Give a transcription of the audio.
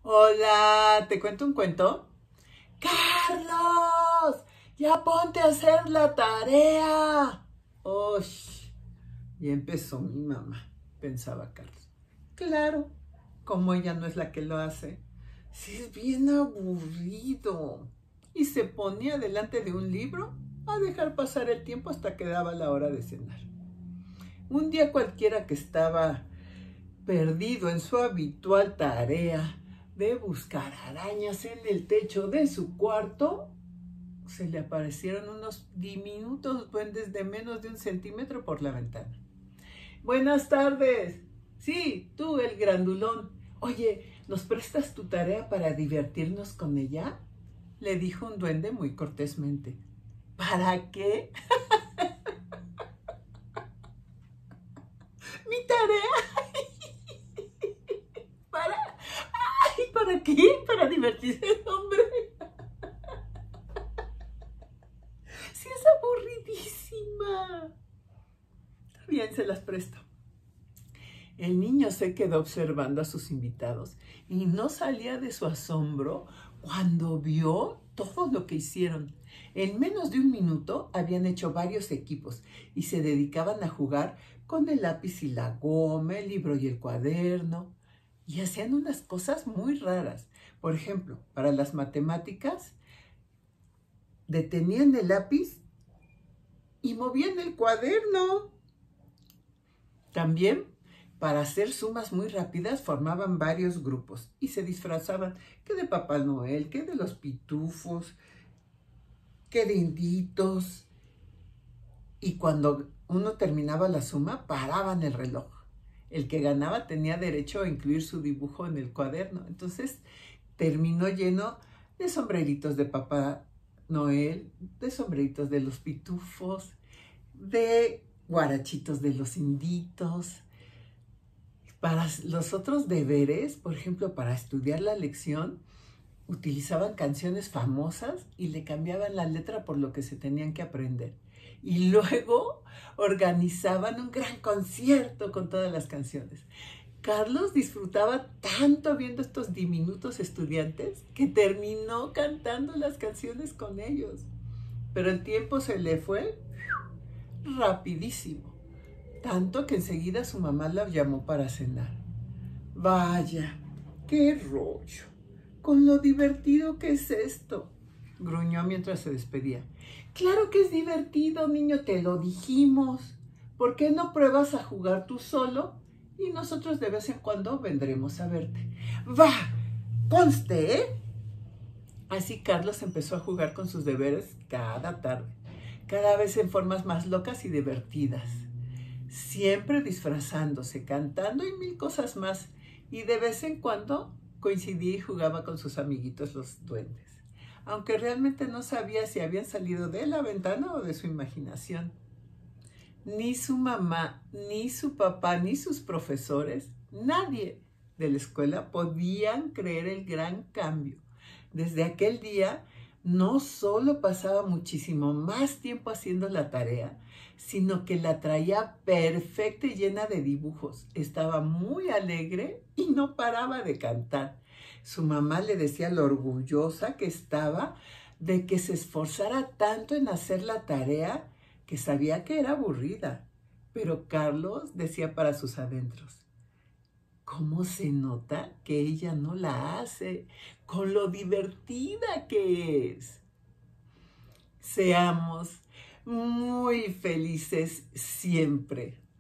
Hola, ¿te cuento un cuento? ¡Carlos! ¡Ya ponte a hacer la tarea! ¡Ush! Y empezó mi mamá, pensaba Carlos. Claro, como ella no es la que lo hace. Sí, es bien aburrido. Y se ponía delante de un libro a dejar pasar el tiempo hasta que daba la hora de cenar. Un día cualquiera que estaba perdido en su habitual tarea de buscar arañas en el techo de su cuarto, se le aparecieron unos diminutos duendes de menos de 1 centímetro por la ventana. Buenas tardes. Sí, tú, el grandulón. Oye, ¿nos prestas tu tarea para divertirnos con ella? Le dijo un duende muy cortésmente. ¿Para qué? Mi tarea. ¿Para? Ay, ¿para qué? Para divertirse, hombre. Sí, es aburridísima. Bien, se las presto. El niño se quedó observando a sus invitados y no salía de su asombro cuando vio todo lo que hicieron. En menos de un minuto habían hecho varios equipos y se dedicaban a jugar con el lápiz y la goma, el libro y el cuaderno. Y hacían unas cosas muy raras. Por ejemplo, para las matemáticas, detenían el lápiz y movían el cuaderno. También, para hacer sumas muy rápidas, formaban varios grupos y se disfrazaban que de Papá Noel, que de los pitufos, que de inditos. Y cuando uno terminaba la suma, paraban el reloj. El que ganaba tenía derecho a incluir su dibujo en el cuaderno. Entonces, terminó lleno de sombreritos de Papá Noel, de sombreritos de los pitufos, de guarachitos de los inditos. Para los otros deberes, por ejemplo, para estudiar la lección, utilizaban canciones famosas y le cambiaban la letra por lo que se tenían que aprender. Y luego organizaban un gran concierto con todas las canciones. Carlos disfrutaba tanto viendo estos diminutos estudiantes que terminó cantando las canciones con ellos. Pero el tiempo se le fue rapidísimo, tanto que enseguida su mamá la llamó para cenar. Vaya, qué rollo, con lo divertido que es esto, gruñó mientras se despedía. Claro que es divertido, niño, te lo dijimos. ¿Por qué no pruebas a jugar tú solo? Y nosotros de vez en cuando vendremos a verte. Va, conste, ¿eh? Así Carlos empezó a jugar con sus deberes cada tarde, cada vez en formas más locas y divertidas, siempre disfrazándose, cantando y mil cosas más, y de vez en cuando coincidía y jugaba con sus amiguitos los duendes, aunque realmente no sabía si habían salido de la ventana o de su imaginación. Ni su mamá, ni su papá, ni sus profesores, nadie de la escuela podían creer el gran cambio. Desde aquel día, no solo pasaba muchísimo más tiempo haciendo la tarea, sino que la traía perfecta y llena de dibujos. Estaba muy alegre y no paraba de cantar. Su mamá le decía lo orgullosa que estaba de que se esforzara tanto en hacer la tarea, que sabía que era aburrida. Pero Carlos decía para sus adentros: ¿cómo se nota que ella no la hace con lo divertida que es? Seamos muy felices siempre.